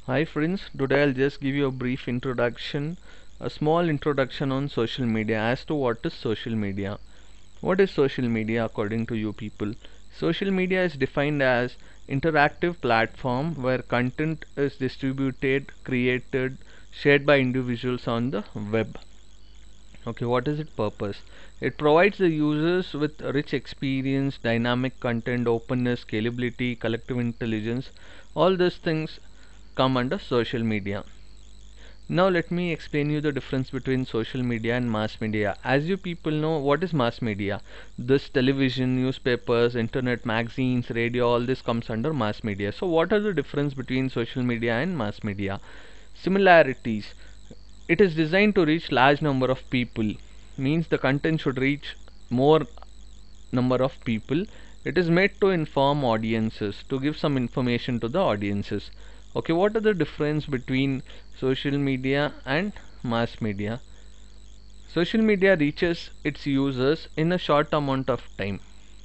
Hi friends, today I'll just give you a brief introduction, a small introduction on social media as to what is social media. What is social media according to you people? Social media is defined as interactive platform where content is distributed, created, shared by individuals on the web. Okay, what is its purpose? It provides the users with rich experience, dynamic content, openness, scalability, collective intelligence. All these things come under social media. Now let me explain you the difference between social media and mass media. As you people know, what is mass media? This television, newspapers, internet, magazines, radio, all this comes under mass media. So what are the difference between social media and mass media? Similarities. It is designed to reach large number of people. Means the content should reach more number of people. It is made to inform audiences, to give some information to the audiences. Okay, what are the difference between social media and mass media? Social media reaches its users in a short amount of time.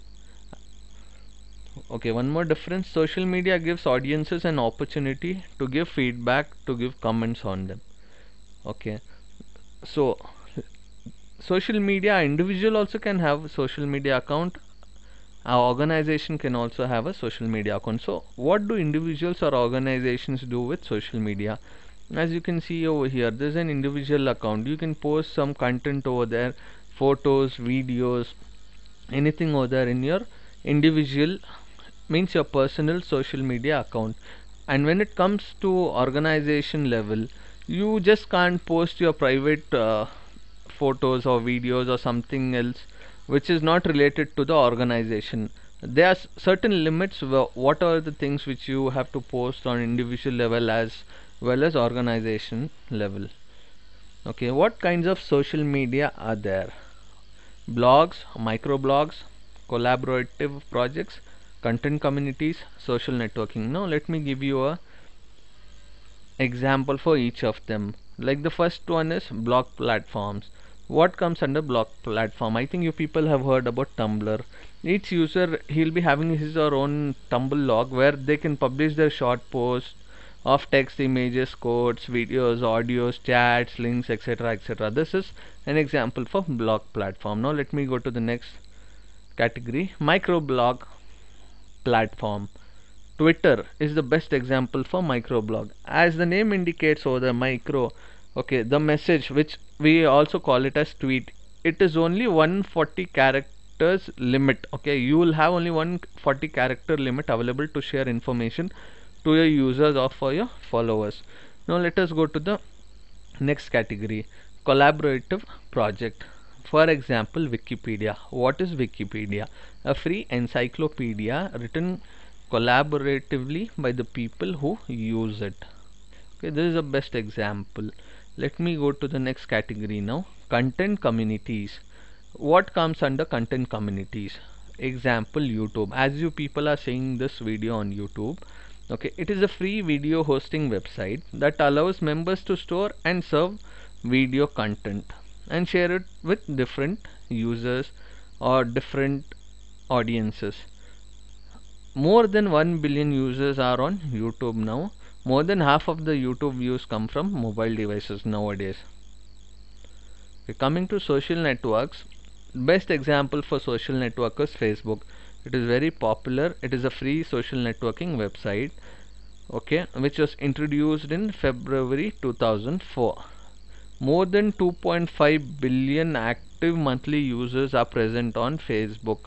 Okay, one more difference, social media gives audiences an opportunity to give feedback, to give comments on them. Okay, so social media, individual also can have a social media account. Our organization can also have a social media account. So what do individuals or organizations do with social media? As you can see over here, there's an individual account. You can post some content over there, photos, videos, anything over there in your individual, means your personal social media account. And when it comes to organization level, you just can't post your private photos or videos or something else which is not related to the organization. There are certain limits. What are the things which you have to post on individual level as well as organization level? Okay, what kinds of social media are there? Blogs, microblogs, collaborative projects, content communities, social networking. Now let me give you a example for each of them. Like the first one is blog platforms. What comes under blog platform? I think you people have heard about Tumblr. Each user, he'll be having his or own Tumblr log where they can publish their short posts of text, images, quotes, videos, audios, chats, links, etc., etc. This is an example for blog platform. Now let me go to the next category, microblog platform. Twitter is the best example for microblog. As the name indicates over the micro, okay, the message which we also call it as tweet, it is only 140 characters limit. Okay, you will have only 140 character limit available to share information to your users or for your followers. Now let us go to the next category, collaborative project. For example, Wikipedia. What is Wikipedia? A free encyclopedia written collaboratively by the people who use it. Okay, this is the best example. Let me go to the next category now, content communities. What comes under content communities? Example, YouTube. As you people are seeing this video on YouTube, okay, it is a free video hosting website that allows members to store and serve video content and share it with different users or different audiences. More than 1 billion users are on YouTube now. More than half of the YouTube views come from mobile devices nowadays. Okay, coming to social networks, best example for social network is Facebook. It is very popular. It is a free social networking website, okay, which was introduced in February 2004. More than 2.5 billion active monthly users are present on Facebook.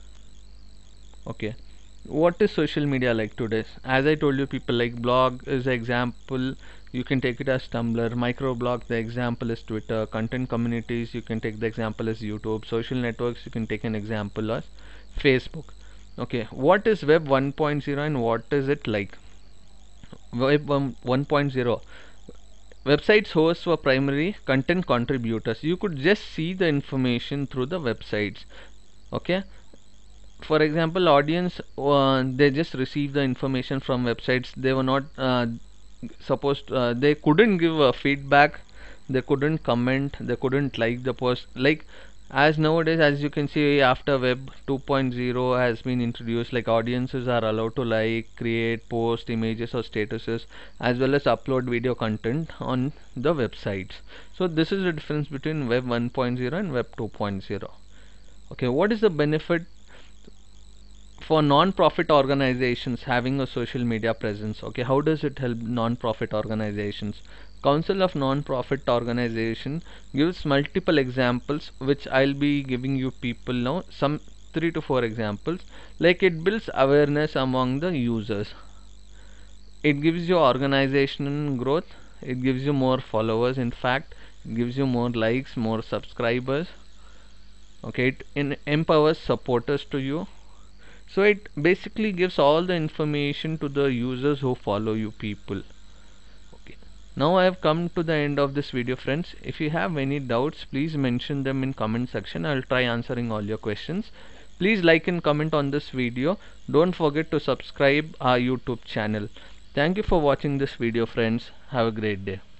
Okay, what is social media like today? As I told you, people, like blog is an example. You can take it as Tumblr. Microblog, the example is Twitter. Content communities, you can take the example as YouTube. Social networks, you can take an example as Facebook. Okay, what is Web 1.0 and what is it like? Web 1.0, websites hosts were primary content contributors. You could just see the information through the websites. Okay, for example, audience, they just receive the information from websites. They were not supposed, they couldn't give feedback, they couldn't comment, they couldn't like the post. Like as nowadays, as you can see, after web 2.0 has been introduced, like audiences are allowed to like, create, post images or statuses, as well as upload video content on the websites. So this is the difference between web 1.0 and web 2.0. Okay, what is the benefit for non-profit organizations having a social media presence? Okay, how does it help non-profit organizations? Council of Non-Profit Organization gives multiple examples, which I'll be giving you people now, some 3 to 4 examples. Like, it builds awareness among the users, it gives you organizational growth, it gives you more followers, in fact it gives you more likes, more subscribers. Okay, it empowers supporters to you. So it basically gives all the information to the users who follow you people. Okay, now I have come to the end of this video, friends. If you have any doubts, please mention them in comment section. I'll try answering all your questions. Please like and comment on this video. Don't forget to subscribe our YouTube channel. Thank you for watching this video, friends. Have a great day.